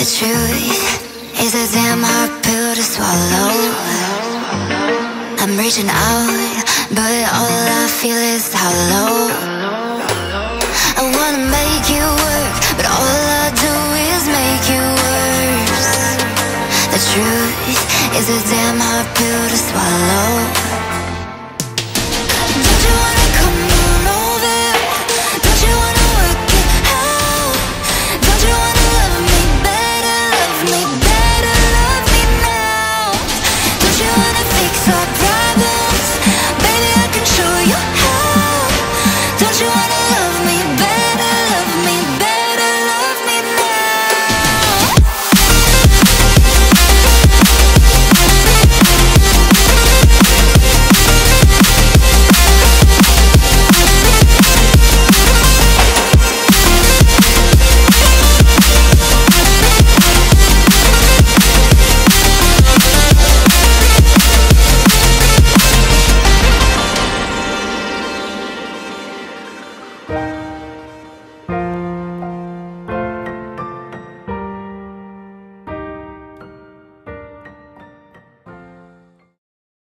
truth is a damn hard pill to swallow. I'm reaching out, but all I feel is hollow. I wanna make you work, but all I do is make you worse. The truth is a damn hard pill to swallow.